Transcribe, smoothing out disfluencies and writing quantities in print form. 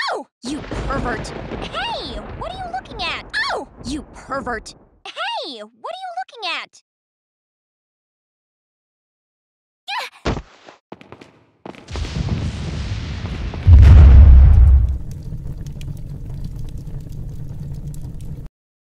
Oh! You pervert! Hey! What are you looking at? Oh! You pervert! Hey! What are you looking at?